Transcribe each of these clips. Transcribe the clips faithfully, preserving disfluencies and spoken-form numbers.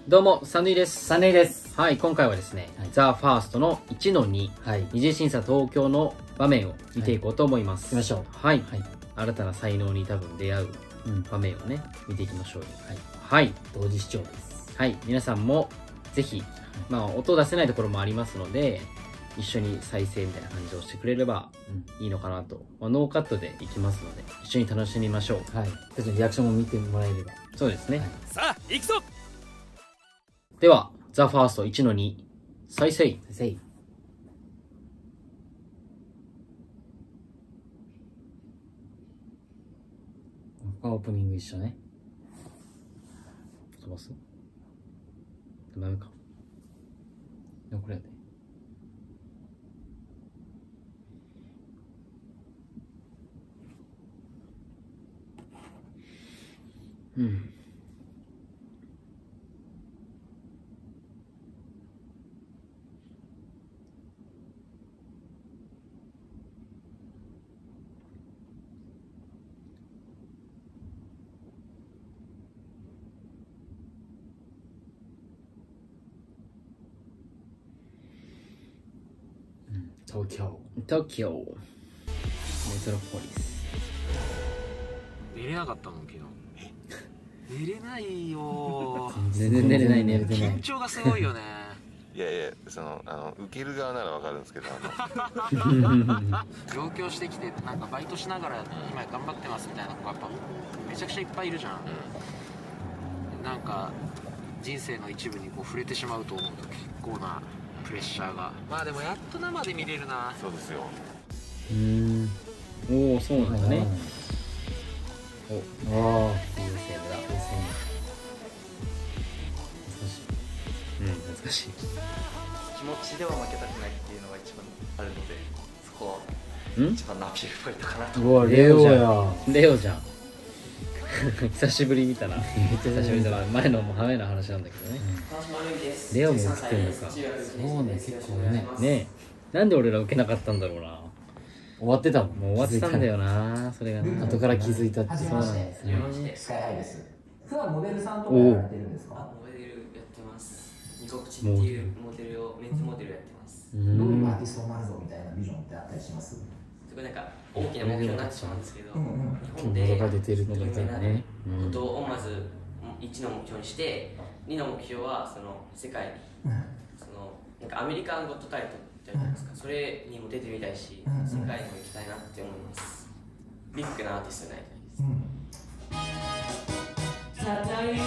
どうも、サンドイです。 サンドイです。 はい、今回はですね、はい、ザ・ファーストのいちのに、はい、二次審査東京の場面を見ていこうと思います。 はい、行きましょう。 はい、はい。新たな才能に多分出会う場面をね、うん、見ていきましょうよ。はい。はい。 同時視聴です。 はい、皆さんもぜひ、まあ、音を出せないところもありますので、一緒に再生みたいな感じをしてくれればいいのかなと。まあ、ノーカットでいきますので、一緒に楽しみましょう。 はい。別にリアクションも見てもらえれば。 そうですね。はい、 さあ、行くぞ。 では、ザ・ファーストいちのに、再生。 再生。ここはオープニング一緒ね。 飛ばす？ダメか。 でもこれやで。 うん。 東京。 東京。メトロポリス。 寝れなかったもん、昨日。寝れないよ。 全然寝れないね。 緊張がすごいよね。 いやいや、その、あの、受ける側ならわかるんですけど、あの。上京してきて、なんかバイトしながら、今頑張ってますみたいな子がやっぱ。めちゃくちゃいっぱいいるじゃん。うん、なんか、人生の一部にこう触れてしまうと思うと、結構な。プレッシャーが。まあでもやっと生で見れるな。 そうですよ。 うん。おお、そうなんだね。 お、ああ、 いいですね、だ。懐かしい。うん、懐かしい。 気持ちでは負けたくないっていうのが一番あるので、そこは一番のアピールポイントかなと。 うわ、レオや。 レオじゃん。久しぶり見たな。久しぶりだな。前のもハメな話なんだけどね。レオも映ってるのか。 そうね、結構ね。 ねえ。なんで俺ら受けなかったんだろうな。 終わってたもん。 もう終わってたんだよな。それがね。 後から気づいたって。 そうなんですね。スカイハイです。普段モデルさんとかやられてるんですか？ モデルやってます。ニコプチっていうモデルをメンズモデルやってます。 どういうアーティストになるぞみたいなビジョンってあったりします？ すごいなんか大きな目標になってしまうんですけど、日本で有名なことをまずいちの目標にして、にの目標はその世界に、そのなんかアメリカンゴットタイトルってあるじゃないですか、それにも出てみたいし、世界にも行きたいなって思います。ビッグなアーティストになりたいです。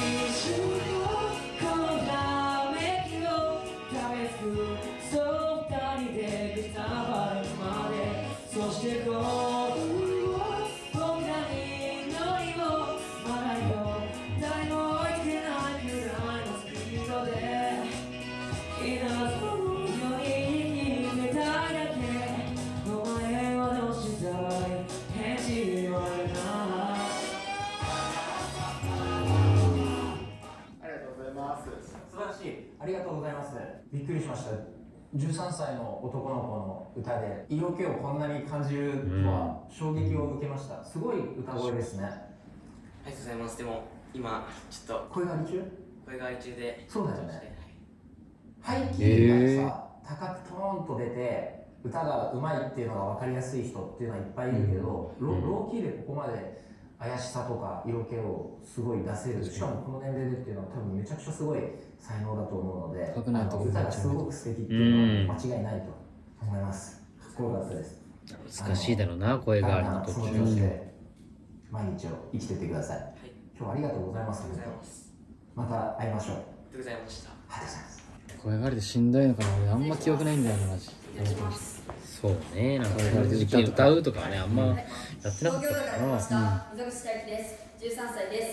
ありがとうございます。びっくりしました。じゅうさんさいの男の子の歌で色気をこんなに感じるとは衝撃を受けました。すごい歌声ですね。 ありがとうございます。でも今ちょっと声変わり中？ 声変わり中で。 そうだよね。背景がさ、高くトーンと出て歌が上手いっていうのが分かりやすい人っていうのはいっぱいいるけど、うん、ロ, ローキーでここまで怪しさとか色気をすごい出せる、しかもこの年齢でっていうのは多分めちゃくちゃすごい才能だと思うので、歌がすごく素敵っていうのは間違いないと思います。かっこよかったです。 難しいだろうな、声があるの途中で毎日を生きていってください。はい、今日はありがとうございます。また会いましょう。ありがとうございました。 ありがとうございます。 声変わりでしんどいのかな、俺あんま記憶ないんだよな、マジ。 そうね、なんか歌うとかはね、あんまやってなかったからな。 溝口大輝です。じゅうさんさいです。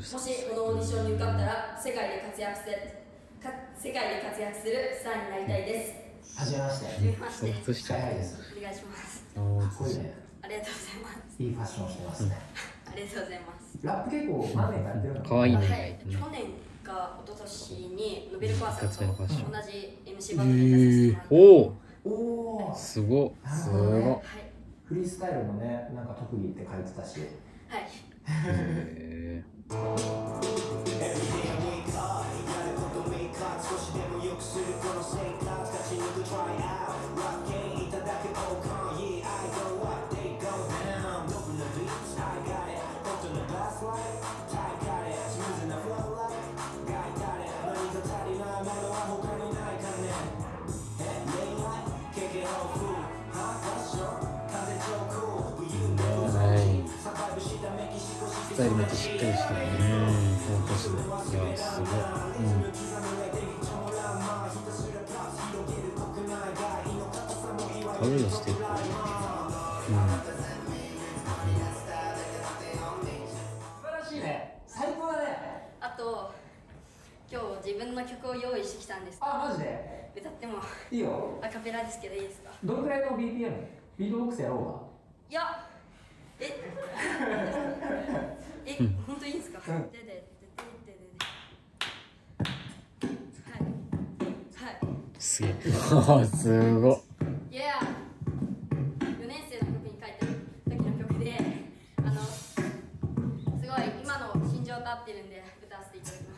もしこのオーディションに受かったら世界で活躍するか世界で活躍するスターになりたいです。 はじめまして。 はじめまして。 スカイハイです。 お願いします。 かっこいいね。 ありがとうございます。 いいファッションをしてますね。 ありがとうございます。 ラップ結構何年かやってるの？ 可愛いね。 はい。去年か一昨年にノベルコアさんと同じ エムシー バトルに出させてもらって。おお。 おお、 すごすごい。はい、フリースタイルのね、なんか特技って書いてたし。 はい。 へえ。 スタイルめっちゃしっかりしてるね。この年で。いやすごい。 うん。影のステップ。うん。 最高だね。 あと今日自分の曲を用意してきたんです。 あ、マジで歌ってもいいよ。 アカペラですけどいいですか？ どのくらいの ビーピーエム？ ビートボックスやろいやええ、本当にいいんですか？ うんでででででではいはいすげえ。 あすごっ。 いやよねん生の曲に書いてる時の曲で、あのすごい今の心情と合ってるんで歌わせていただきます。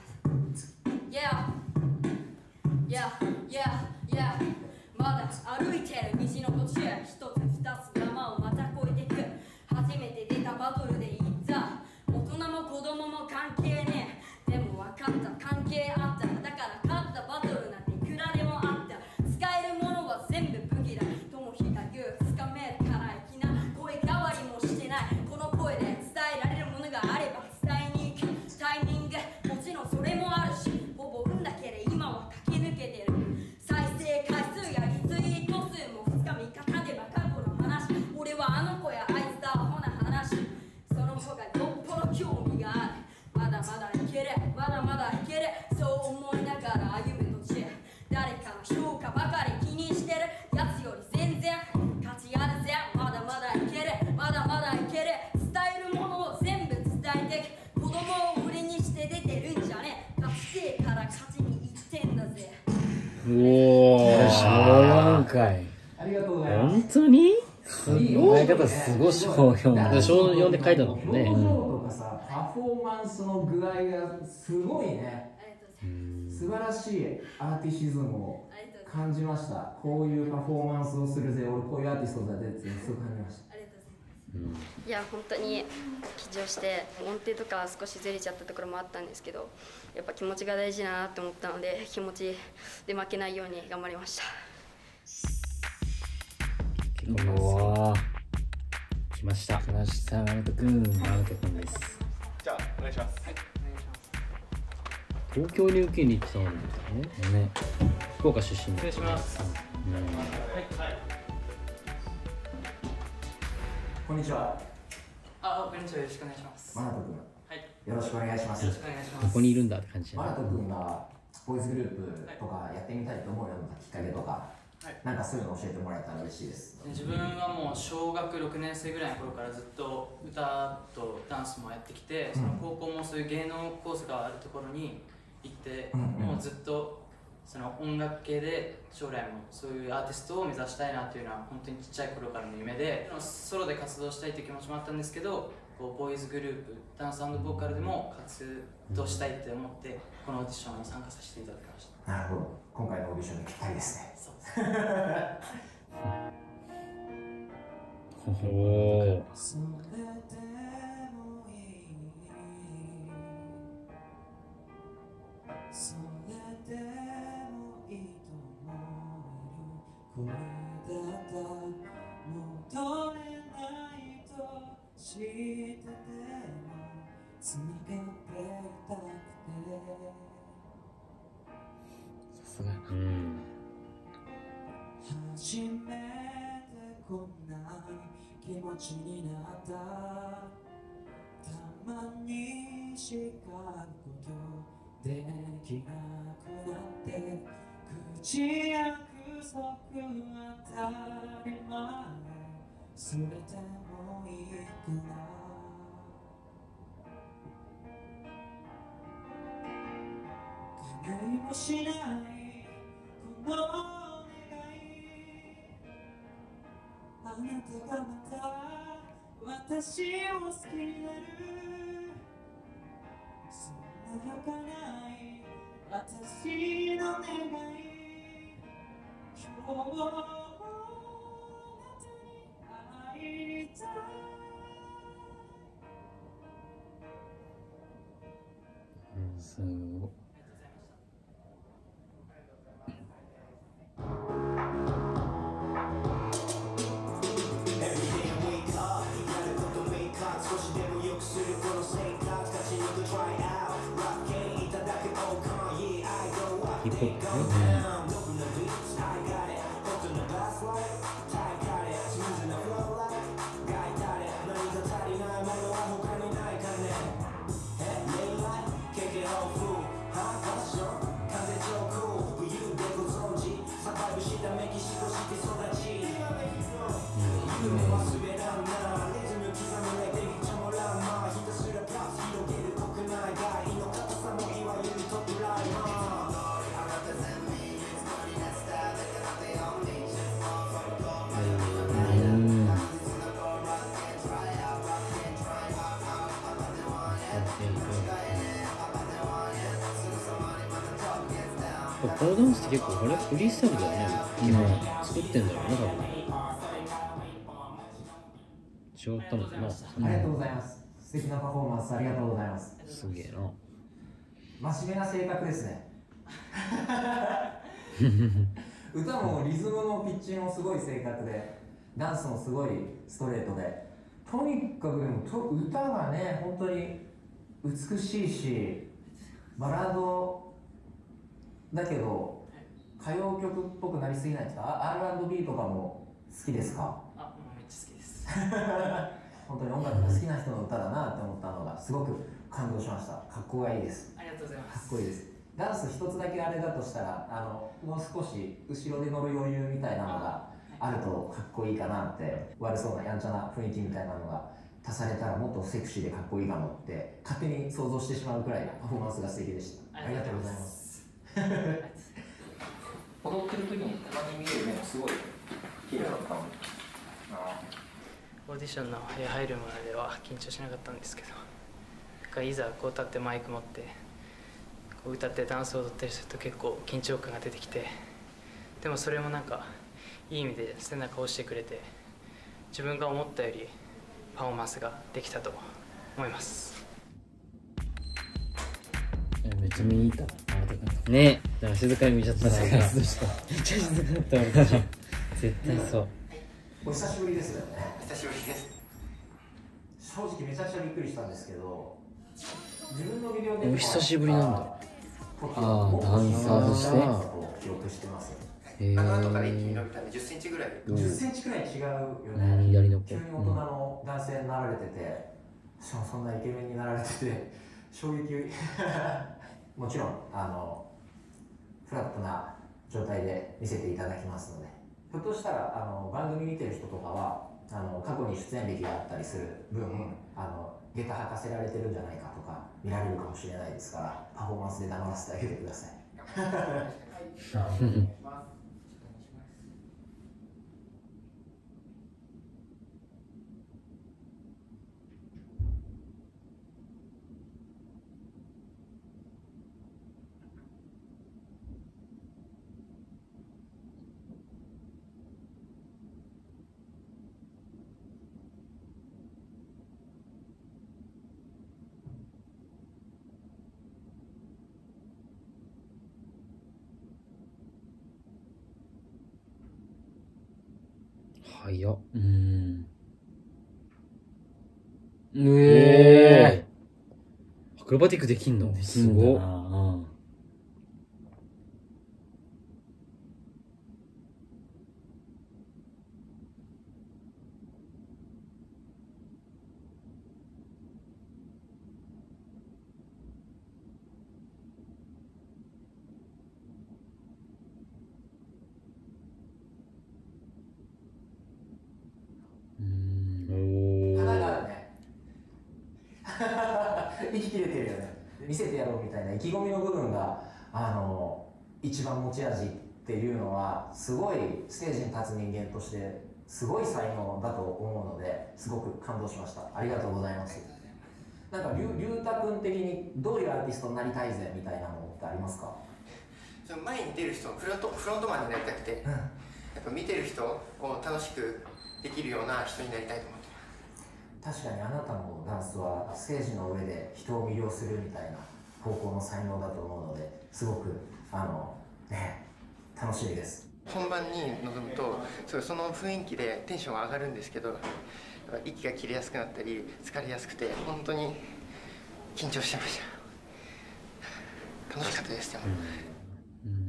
Yeah Yeah Yeah Yeah まだ歩いてる道の途中、一つ二つ山をまた越えていく。初めて出たバトルで言った、大人も子供も関係ねえ。でも分かった、関係あった。だから勝ったバトルなんていくらでもあった。使えるものは全部武器だ。ともひかぐつかめるから粋な声変わりもしてない。この声で伝えられるものがあれば伝えに行くタイミング、もちろんそれもあるし、ほぼ運だけで今は駆け抜けてる。再生回数やリツイート数もふつかみっかかでば過去の話。俺はあの子やあいつだアホな話、その子がよっぽど興味がある。まだまだいける、まだまだいける、そう思いながら歩む途中、誰かの評価ばかり気にしてるやつより全然価値あるぜ。まだまだいける、まだまだいける、伝えるものを全部伝えてく。子供を売りにして出てるんじゃねえ。勝ちてえから勝ちにいってんだぜ。 おお。 小よんかい。 ありがとうございます。 本当に？ 考え方すごい小よんだ。 小よんで書いたのもね。 表情とかさ、パフォーマンスの具合がすごいね。 ありがとうございます。 素晴らしいアーティシズムをありがとうございます。 感じました。こういうパフォーマンスをするぜ、俺こういうアーティストだぜってすごく感じました。 ありがとうございます。いや本当に緊張して音程とか少しずれちゃったところもあったんですけど、やっぱ気持ちが大事だなと思ったので、気持ちで負けないように頑張りました。 うわ来ました。 来ましたマルト君。 マルト君です。 じゃあお願いします。 東京に受けに行ってたんだね。 ね。 福岡出身で。 失礼します。 うん。 こんにちは。 あ、こんにちは。よろしくお願いします。 マナト君、 はい。 よろしくお願いします。 よろしくお願いします。 ここにいるんだって感じだね。 マナト君がボーイズグループとかやってみたいと思うようなきっかけとか、 はい、 なんかそういうの教えてもらえたら嬉しいです。 自分はもう小学ろくねん生ぐらいの頃からずっと歌とダンスもやってきて、その高校もそういう芸能コースがあるところに行って、うんうん、もうずっとその音楽系で将来もそういうアーティストを目指したいなっていうのは本当にちっちゃい頃からの夢で、ソロで活動したいという気持ちもあったんですけど、こうボーイズグループダンス&ボーカルでも活動したいって思ってこのオーディションに参加させていただきました。 なるほど、今回のオーディションにぴったりですね。 そうですね。 おお。 さすが。 うん。 初めてこんな気持ちになった。たまに叱ることできなくなって口約束当たり前それでもいいくら叶いもしないこの願いあなたがまた私を好きになるそんな儚い私の願い今日もあなたに会いたいすごい。 少しでも良くするこの世界ヒップホップね。このダンスって結構あれフリースタイルだよね。今作ってんだろうね多分。違ったのかな。 ありがとうございます。素敵なパフォーマンスありがとうございます。 すげえな。 真面目な性格ですね。歌もリズムのピッチもすごい正確で、ダンスもすごいストレートで、とにかくでもと歌がね本当に美しいし、バラードだけど歌謡曲っぽくなりすぎないですか？ アールアンドビー とかも好きですか？ あ、もうめっちゃ好きです。 本当に音楽が好きな人の歌だなって思ったのがすごく感動しました。かっこがいいです。 ありがとうございます。 かっこいいです。ダンス一つだけあれだとしたら、あのもう少し後ろで乗る余裕みたいなのがあるとかっこいいかなって、悪そうなやんちゃな雰囲気みたいなのが足されたらもっとセクシーでかっこいいかもって勝手に想像してしまうくらいパフォーマンスが素敵でした。ありがとうございます。踊ってる時にたまに見る目もすごい綺麗だったの。 オーディションの部屋入るまでは緊張しなかったんですけど、いざこう立ってマイク持ってこう歌ってダンスを踊ったりすると結構緊張感が出てきて、でもそれもなんかいい意味で背中を押してくれて、自分が思ったよりパフォーマンスができたと思います。 めっちゃ見に行ったねえ、だから静かに見ちゃったからめっちゃ静かだった俺たち。絶対そう。 お久しぶりですよね。 久しぶりです。 正直めちゃくちゃびっくりしたんですけど、自分のビデオでお久しぶりなんだ。 ああ、ダンサーとして記憶してます。 あの後から一気に伸びたんでじゅっセンチぐらい。 じゅっセンチくらい違うよね。 左の子。 急に大人の男性になられてて、しかもそんなイケメンになられてて衝撃。もちろんあのフラットな状態で見せていただきますので、ひょっとしたらあの番組見てる人とかはあの過去に出演歴があったりする分、あの下駄履かせられてるんじゃないかとか見られるかもしれないですから、パフォーマンスで黙らせてあげてください。 早っ。 うん。ええアクロバティックできんの？すごっ。 花があるね。息切れてるよね。見せてやろうみたいな意気込みの部分があの一番持ち味っていうのは、すごいステージに立つ人間としてすごい才能だと思うので、すごく感動しました。ありがとうございます。なんかりゅうたくん的にどういうアーティストになりたいぜみたいなのってありますか？ その前に出る人、フロントフロントマンになりたくて、うん、やっぱ見てる人を楽しくできるような人になりたいと思ってます。 確かにあなたのダンスはステージの上で人を魅了するみたいな方向の才能だと思うので、すごくあのね楽しみです。 本番に臨むとその雰囲気でテンションが上がるんですけど、息が切れやすくなったり疲れやすくて本当に緊張してました。楽しかったです。でも、うん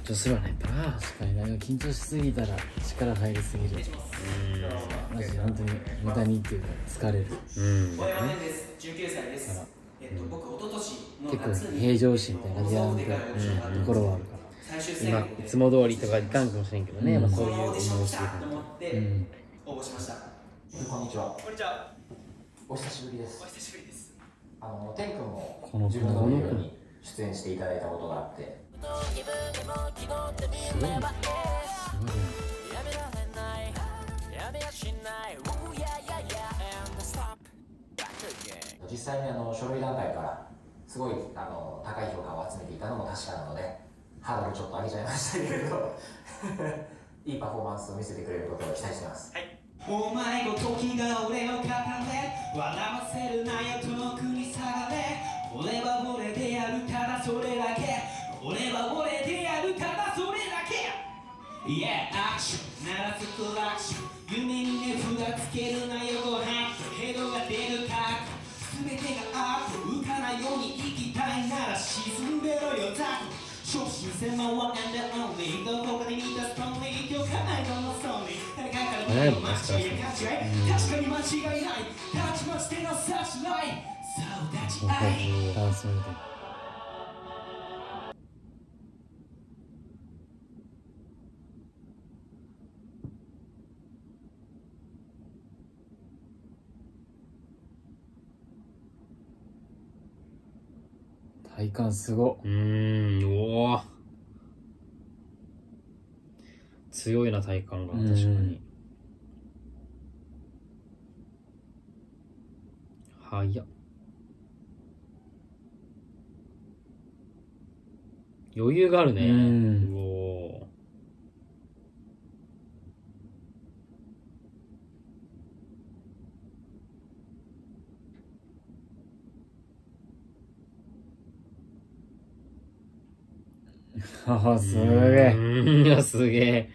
張するわねやっぱな。 確かになんか緊張しすぎたら力入りすぎる。マジで本当に無駄にっていうか疲れる。 うん小山です。じゅうきゅうさいです。えっと僕一昨年の結構夏に平常心みたいな感じやんとところはあるから。 最終戦今いつも通りとかいかんかもしれんけどね、まあそういう思いをすると思って応募しました。 こんにちは。 こんにちは。 お久しぶりです。 お久しぶりです。 あの天君もこの自分のビデオに出演していただいたことがあって、 すごいね。 実際にあの書類段階からすごいあの高い評価を集めていたのも確かなので、ハードルちょっと上げちゃいましたけれどいいパフォーマンスを見せてくれることを期待してます。はい、 お前ごときが俺を語れ、笑わせるなよ遠くに下がれ、俺は俺でやるからそれだけ、俺は俺でやるからそれだけ。 Yeah アクション鳴らすクラクション、夢にね札つけるなよご飯とヘドが出るか、全てがアップ浮かないように生きたいなら沈んでろよザク、初心戦魔は and only どこかで見たストーリー今日かないどのソーリー誰かから見る間違い勝ち合い、確かに間違いないたちまちでのサシライそう立ち合いダンスみたいな。体感すご。 うーん、おお強いな体感が確かに。早っ。余裕があるね。うおああ、すげえ。 うん、いや、すげえ。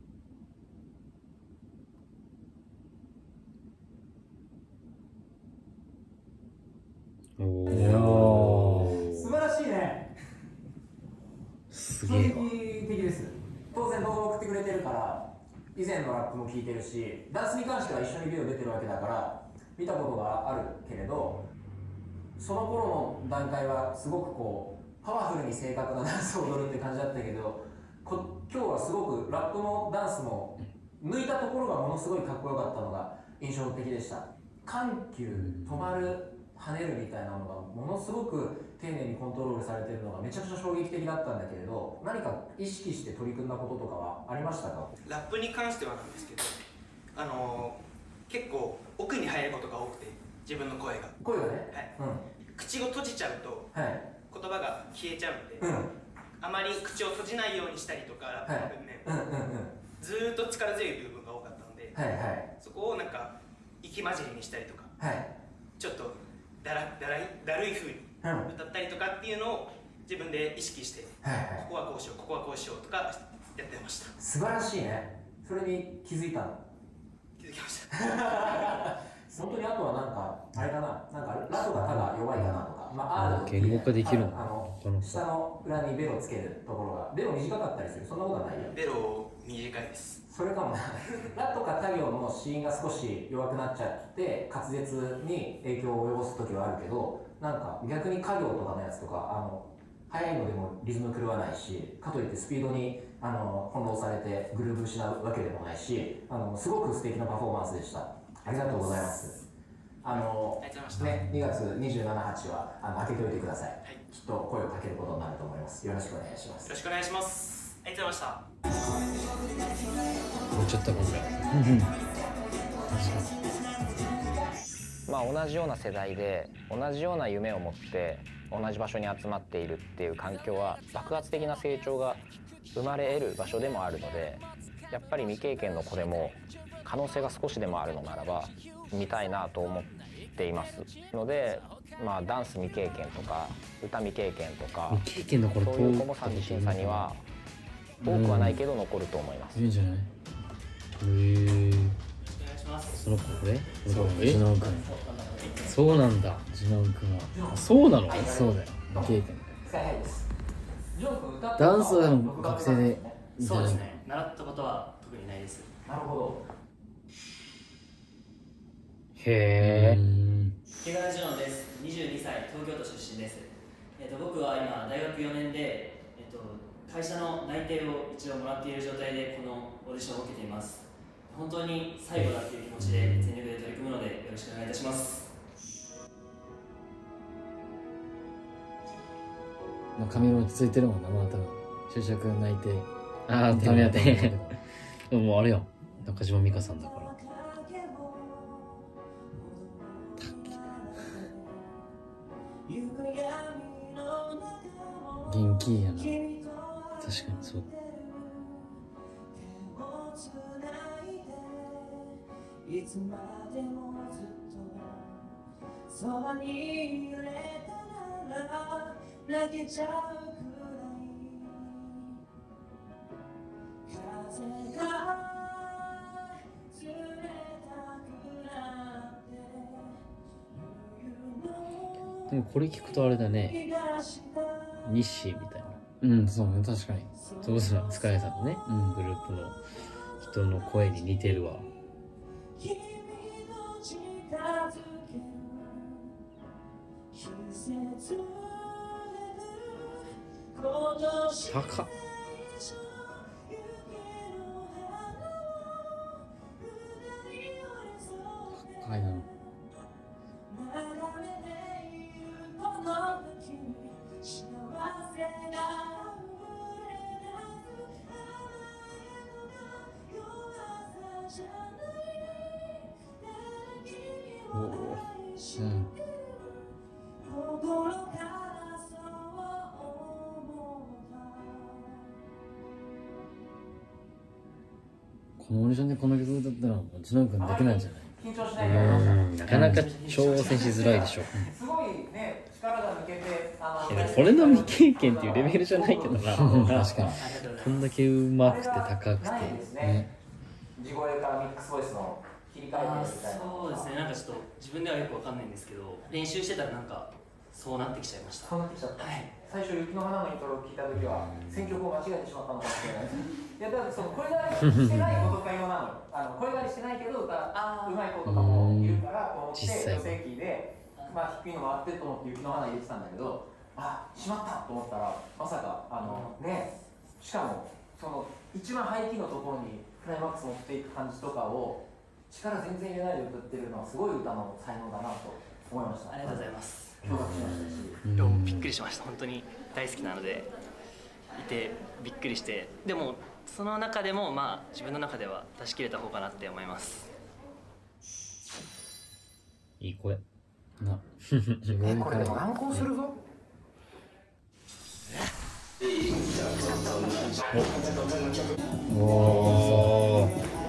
おお。素晴らしいね。 すげえわ。 衝撃的です。当然動画送ってくれてるから、以前のラップも聞いてるし、ダンスに関しては一緒にビデオ出てるわけだから、見たことがあるけれど、その頃の段階はすごくこう、パワフルに正確なダンスを踊るって感じだったけど、こ今日はすごくラップもダンスも抜いたところがものすごいかっこよかったのが印象的でした。緩急、止まる、跳ねるみたいなのがものすごく丁寧にコントロールされているのがめちゃくちゃ衝撃的だったんだけれど、何か意識して取り組んだこととかはありましたか？ ラップに関してはなんですけど、あのー、結構奥に入ることが多くて、自分の声が声がね、 はい、うん、口を閉じちゃうと、はい、言葉が消えちゃうので、うん、あまり口を閉じないようにしたりとか、はい、ずーっと力強い部分が多かったので、はいはい、そこをなんか息混じりにしたりとか、はい、ちょっとだらだらいだるい風に歌ったりとかっていうのを自分で意識して、はいはい、ここはこうしようここはこうしようとかやってました。 素晴らしいね。それに気づいたの？ 気づきました本当にあとはなんかあれかな、なんかラとかタが弱いかなとか、まあ R と言語化できるの？ あの下の裏にベロつけるところがベロ短かったりする？そんなことはないよ。 ベロ短いです。 それかもなラとかタ行の子音が少し弱くなっちゃって滑舌に影響を及ぼす時はあるけど、なんか逆に家行とかのやつとかあの速いのでもリズム狂わないし、かといってスピードにあの翻弄されてグルーブ失うわけでもないし、あのすごく素敵なパフォーマンスでした。ありがとうございます。あのね、にがつにじゅうしち、はちはあの開けておいてください、はい、きっと声をかけることになると思います。よろしくお願いします。 よろしくお願いします。ありがとうございました。 もうちょっとごめんまあ同じような世代で同じような夢を持って同じ場所に集まっているっていう環境は爆発的な成長が生まれ得る場所でもあるので、やっぱり未経験の子でも可能性が少しでもあるのならば見たいなと思っていますので、まあ、ダンス未経験とか歌未経験とか未経験の頃そういう子も三次審査には多くはないけど残ると思います。 いいんじゃない？へえ。お願いします。その子これ？ そう、ジノン君。 そうなんだ。 ジノン君は。 そうなの？ そうだよ。未経験。 スカイハイです。 ダンスは学生で。 そうですね、習ったことは特にないです。 なるほど。 へえ。 木村ジュノです。にじゅうにさい、東京都出身です。えっと僕は今大学よねんで、えっと会社の内定を一応もらっている状態でこのオーディションを受けています。本当に最後だっていう気持ちで全力で取り組むのでよろしくお願いいたします。 まあ髪も落ち着いてるもんな、まあ多分就職内定。 ああ、ダメやったね。でもあれやん、中島美嘉さんだから。 元気やな。 確かにそう。 いつまでもずっとそばにいれたなら泣けちゃうくらい風が冷たくなってでもこれ聞くとあれだね、ニッシーみたいな。 うん、そうね、確かに。 そうすらスカイさんのね、うん、グループの人の声に似てるわ。高っ。 高いな。 おお、うん。 このオーディションでこの曲だったらジュノン君できないんじゃない？ 緊張しないから。 なかなか挑戦しづらいでしょ。 すごいね、力が抜けて、あの。 これの未経験っていうレベルじゃないけどな。確かに。 こんだけうまくて高くて。 ね。地声からミックスボイスの切り替えてみたいな。 そうですね、なんかちょっと自分ではよくわかんないんですけど、練習してたらなんかそうなってきちゃいました。 そうなってきちゃった。はい。最初雪の花のイントロを聞いた時は選曲を間違えてしまったのかもしれない。いやだからそのこれがしてない子とか用なの。あのこれがしてないけど歌うまい子とかもいるからと思って女性キーでまあ低いのもあってと思って雪の花入れてたんだけど、あしまったと思ったらまさかあのね、しかもその一番ハイキーのところにクライマックス持っていく感じとかを力全然入れないで歌ってるのはすごい歌の才能だなと思いました。 ありがとうございます。 驚愕しましたし、 でもびっくりしました。本当に大好きなのでいてびっくりして、でもその中でもまあ自分の中では出し切れた方かなって思います。 いい声な。 え、これでも難航するぞ。 おお。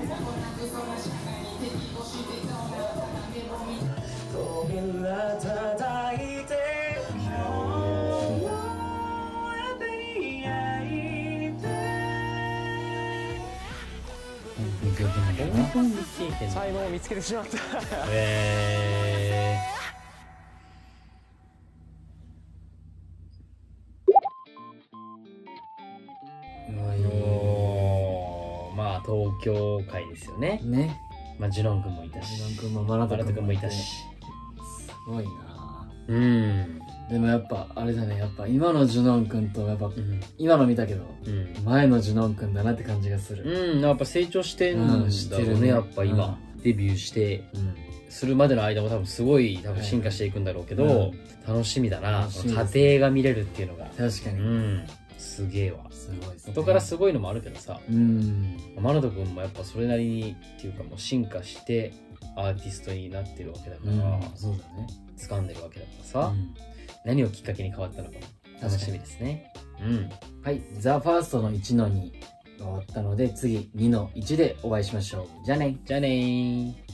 才能を見つけてしまった。 へー。おー、まあ東京会ですよね。 ね。 まあジュノン君もいたし、 ジュノン君もマナト君もいたし。 すごいな。 うん。 でもやっぱあれだね、やっぱ今のジュノン君とやっぱ、うん、今の見たけど、うん、前のジュノン君だなって感じがする。 うん、やっぱ成長してんだろうね、やっぱ今、うん、デビューして、うん、するまでの間も多分すごい多分進化していくんだろうけど、うん、楽しみだな、過程が見れるっていうのが。 確かに。 うん、すげえわ。 すごいですね。 元からすごいのもあるけどさ、 うん。 マナト君もやっぱそれなりにっていうかもう進化してアーティストになってるわけだから、うん、 そうだね。 掴んでるわけだからさ、うん、何をきっかけに変わったのか楽しみですね。うん。 はい、ザ・ファーストのいちのにが終わったので、次にのいちでお会いしましょう。じゃあね。 じゃあねー。